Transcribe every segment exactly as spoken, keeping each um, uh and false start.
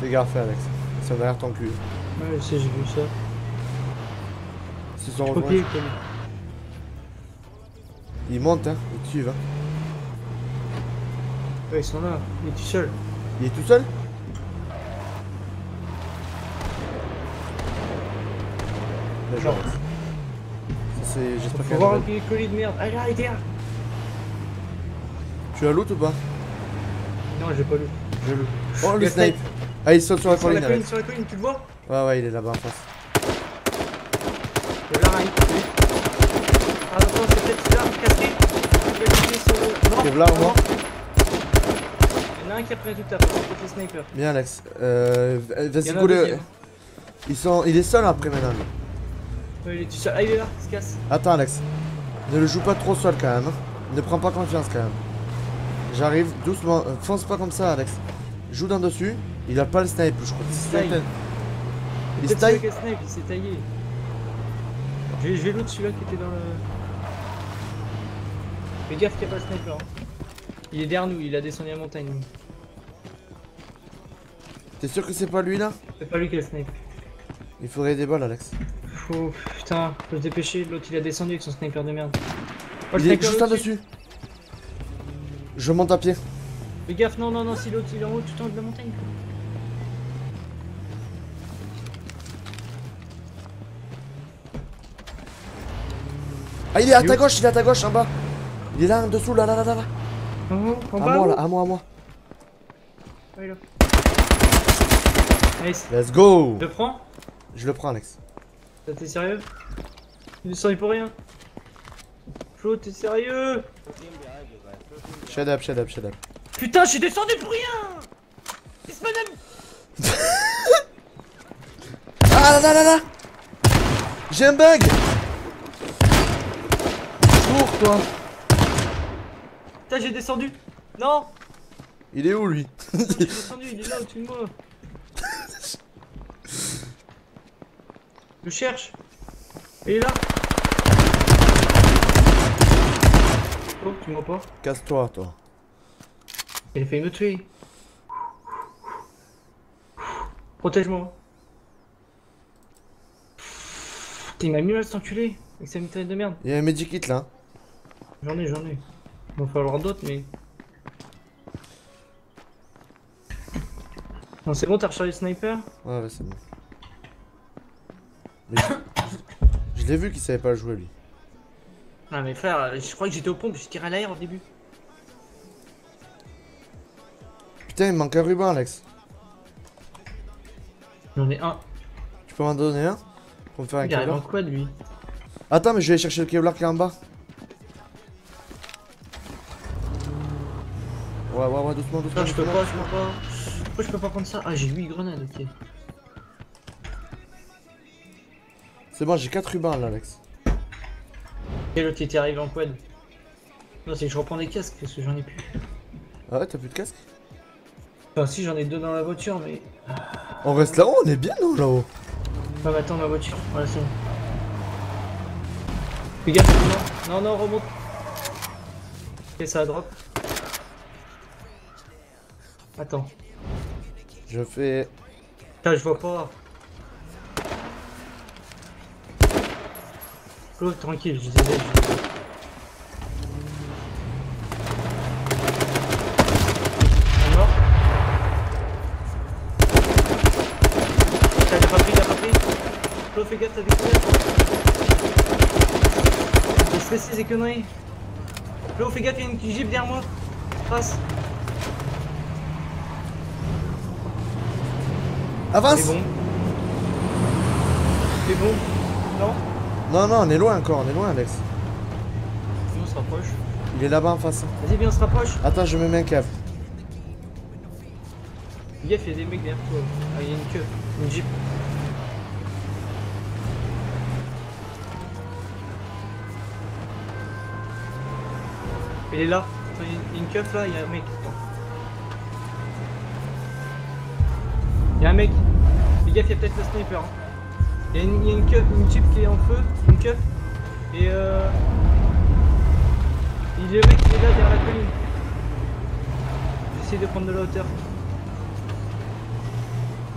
Fais gaffe Alex, ils sont derrière ton cul. Ouais, je sais, j'ai vu ça. Ils sont Ok, rejoints. Ils montent, hein, ils suivent. Hein. Ouais, ils sont là, il est tout seul. Il est tout seul? Là, Genre. C'est. J'espère Faut qu'il y a voir un un colis de merde. Allez, arrêtez là. Tu as loot ou pas? Non, j'ai pas lu. Je loot. Oh, le Le snipe! Ah, il saute sur la Sur la colline, colline, Alex. sur la colline, tu le vois? Ouais, ouais, il est là-bas en face. Il y a là, il Ah, attends, c'est peut-être là, casqué. Il a cliqué sur le. Non, Kevlar, moi. Il y en a un qui a pris tout à l'heure, c'est peut-être le sniper. Bien, Alex. Euh. Il y Vas-y, en a un go le. deuxième. Ils sont. Il est seul après maintenant, lui. Ouais, il est tout seul. Ah, il est là, il se casse. Attends, Alex. Ne le joue pas trop seul quand même. Hein. Ne prends pas confiance quand même. J'arrive doucement. Euh, fonce pas comme ça, Alex. Joue dans dessus. Il a pas le snipe, je crois. Il Snipe. taille. Il Peut-être se taille. celui qui a snipe, il s'est taillé. Je vais, je vais l'autre, celui-là qui était dans le. Fais gaffe qu'il n'y a pas le sniper. Hein. Il est derrière nous, il a descendu la montagne. lui. T'es sûr que c'est pas lui là? C'est pas lui qui a le snipe. Il faudrait des balles, Alex. Faut. Putain, faut se dépêcher. L'autre il a descendu avec son sniper de merde. Oh, le Il est sniper juste en au-dessus. dessus. Je monte à pied. Fais gaffe, non, non, non, si l'autre il est en haut tout en haut de la montagne. Ah, il est à Il est ta où? gauche, il est à ta gauche en bas. Il est là en dessous, là, là, là, là. là. En haut, en À bas. moi, où là, à moi, à moi. Ouais, là. Nice. Let's go. Je le prends? Je le prends, Alex. T'es sérieux? Il descend pour rien. Flo, t'es sérieux? Shut up, shut up, shut up. Putain, je suis descendu pour rien! It's madame! Ah là là là là. J'ai un bug. Cours, toi. Putain, j'ai descendu! Non! Il est où, lui? Putain, j'ai descendu, il est là au-dessus de moi. Je cherche. Il est là. Oh, tu m'as pas? Casse-toi, toi. Il a failli me tuer. Protège-moi. Putain, il m'a mis là cet enculé. Avec sa mitraille de merde. Il y a un medikit là. J'en ai, j'en ai. Il va falloir d'autres, mais. Non, c'est bon, t'as rechargé le sniper? Ouais, ouais, c'est bon. Mais je je l'ai vu qu'il savait pas jouer, lui. Ah, mais frère, je crois que j'étais aux pompes, j'ai tiré à l'air au début. Putain, il me manque un ruban, Alex. J'en ai un. Tu peux m'en donner un? Pour me faire un Il arrive en Kevlar? quad lui. Attends, mais je vais aller chercher le Kevlar qui est en bas. Ouais, ouais, ouais, doucement, doucement. Non, je peux doucement. pas, je peux pas. Pourquoi je peux pas prendre ça? Ah, j'ai huit grenades, ok. C'est bon, j'ai quatre rubans là, Alex. Et l'autre il était arrivé en quad. Non, c'est que je reprends des casques parce que j'en ai plus. Ah ouais, t'as plus de casque? Enfin, si, j'en ai deux dans la voiture, mais. On reste là-haut, on est bien, nous, là-haut. Ah, mais attends, ma voiture. Voilà, c'est bon. Fais gaffe, non, non, non, remonte. Ok, ça drop. Attends. Je fais. Putain, je vois pas. Claude, tranquille, je disais. Je... On est mort. T'as pas pris, t'as pas pris. Claude, fais gaffe, t'as découvert. Laisse laisser ces conneries. Claude, fais gaffe, il y a une jeep derrière moi. Passe. Avance! C'est bon. C'est bon. Non? Non, non, on est loin encore, on est loin, Alex. Viens, on se rapproche. Il est là-bas en face. Vas-y, viens, on se rapproche. Attends, je me mets un cave. Fais gaffe, il y a des mecs derrière toi. Ah, il y a une queue. Une jeep. Il est là. Attends, il y a une keuf là, il y a un mec. Il y a un mec. Fais gaffe, il y a peut-être le sniper. Hein. Il y a une, il y a une keuf, une jeep qui est en feu. Une keuf. Et euh. Il est le mec qui est là derrière la colline. J'essaie de prendre de la hauteur.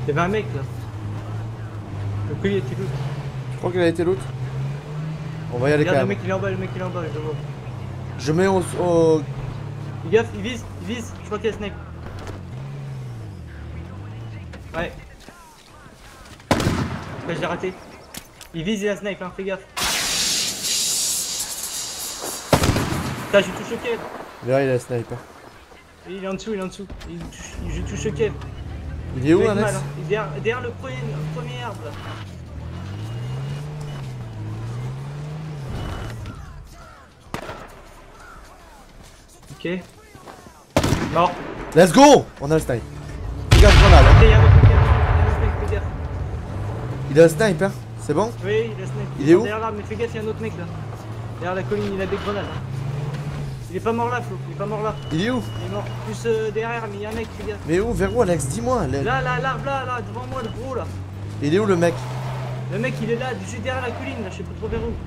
Il y avait un mec là. Le colis était loot. Je crois qu'il a été l'autre. On va y aller quand Regarde, le même. mec il est en bas, le mec il est en bas, je le vois. Je mets au... au... Fais gaffe, il vise, il vise, je crois qu'il y a snipe. Ouais. Ouais, j'ai raté. Il vise, il a snipe, hein, fais gaffe. Putain, je suis tout choqué. Là, il a sniper. Il est en dessous, il est en dessous. Il, je suis tout choqué. Il est où, Il Alex? mal, hein. Il est derrière, derrière le premier, le premier arbre là. Ok. Mort. Let's go! On a le snipe. Fais gaffe, grenade. Ok, y'a un autre mec, y'a un autre mec, fais gaffe. Il a le snipe, hein? C'est bon? Oui, il a snipe. Il est où? Derrière l'arbre, mais fais gaffe, y'a un autre mec là. Derrière la colline, il a des grenades. Hein. Il est pas mort là, Flo, il est pas mort là. Il est où? Il est mort plus euh, derrière, mais y'a un mec, fais gaffe. Mais où? Vers où, Alex? Dis-moi. le- Là, là, l'arbre là, là, devant moi, le gros là. Il est où, le mec? Le mec, il est là, juste derrière la colline là, je sais pas trop vers où.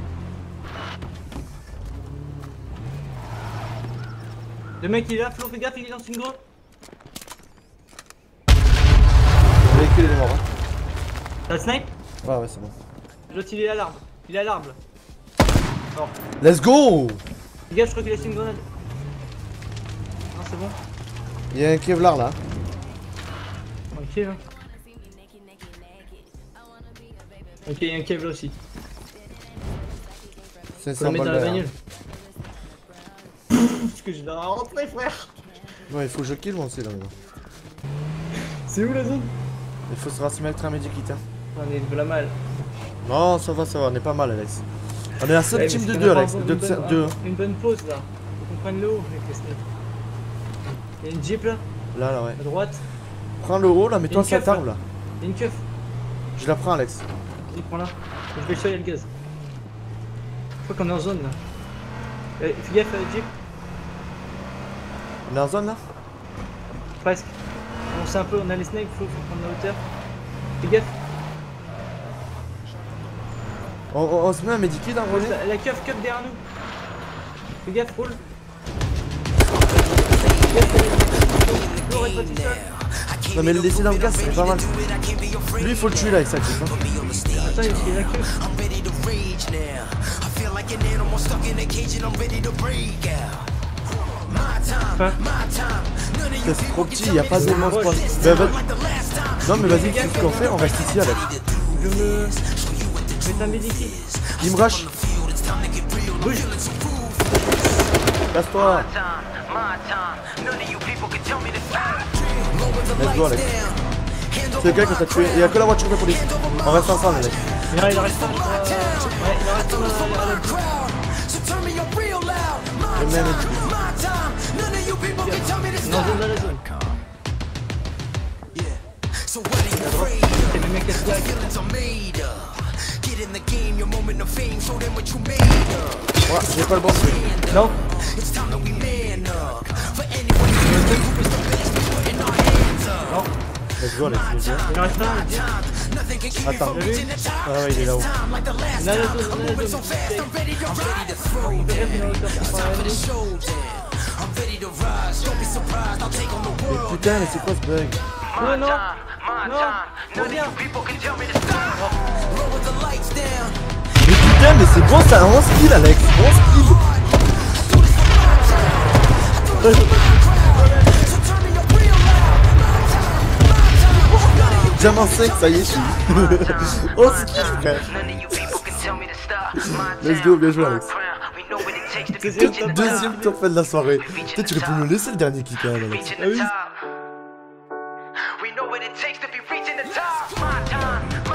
Le mec, il est là, Flo, fais gaffe, il est dans une grotte. Le véhicule, il est mort, hein? T'as le snipe? Ouais, ouais, c'est bon. L'autre, il est à l'arbre. Il est à l'arbre là. Mort. Let's go! Fais gaffe, je crois qu'il a laissé une grenade. Non, c'est bon. Il y a un Kevlar, là. Ok, hein. Ok, il y a un câble là aussi. cinq Faut la cents mettre dans balles la derrière. bagnole. Parce que je dois rentrer, frère. Ouais, il faut que je kill moi aussi, là, maintenant. C'est où la zone? Il faut se mettre un medikit, hein. On est de la mal. Non, ça va, ça va, on est pas mal, Alex. On est la seule Ouais, team mais de c'est deux, qu'on a Alex. pas De une bonne- deux. Une bonne pause là. Faut qu'on prenne le haut avec les snipes. Il y a une jeep là, Là, là, ouais. à droite. Prends le haut, là, mets-toi Une sur keuf, cette arbre, là. Il y a une keuf. Je la prends, Alex. Vas-y, prends-la. Je vais choyer le gaz. Je crois qu'on est en zone là. Euh, Fais gaffe à la jeep. On est en zone, là? Presque. On sait un peu, on a les snipes, faut, faut prendre la hauteur. Fais gaffe. On, on, on se met un medikit, hein, Roger? La, la keuf, keuf derrière nous. Fais gaffe, roule. L'eau reste pas tout seul. Non, mais le laisser dans le gaz, c'est pas mal. Lui, il faut le tuer, là, avec sa kiff, hein. Attends, il y a la keuf. Enfin, C'est trop petit, y a pas de monstre. Bah, va- Non, mais vas-y, qu'est-ce qu'on fait? On reste ici, Alex. je me... Je mets un medikit. Il me rush. Bouge. Casse-toi. Let's go, Alex. C'est lequel que t'as tué? Il y a que la voiture de police. On reste ensemble, Alex. Mais là, il en reste un, je crois. Ouais, il en reste un à la- à la bouche. Le même medikit. Non, zone dans la zone. C'est le mec qui a ce gars. Ouais, j'ai pas le bon truc. Non. Non. Let's go, Alex. let's go. Il en reste un. Attends. T'as vu? Ah ouais, il est là-haut. On a la zone, on a la zone. Fais gaffe, il est en hauteur pour pas aller. Mais putain, mais c'est quoi ce bug? Non, non. Non. Reviens. Mais putain, mais c'est bon, ça onze kills, Alex. onze kills. Diamant cinq, ça y est, je suis. onze kills, frère. Let's go, bien joué, Alex. Deuxième, Deuxième top de la soirée. Peut-être tu aurais pu me laisser le dernier kill quand même, Alex. Ah oui. We know what it takes to be reaching the top. My time, my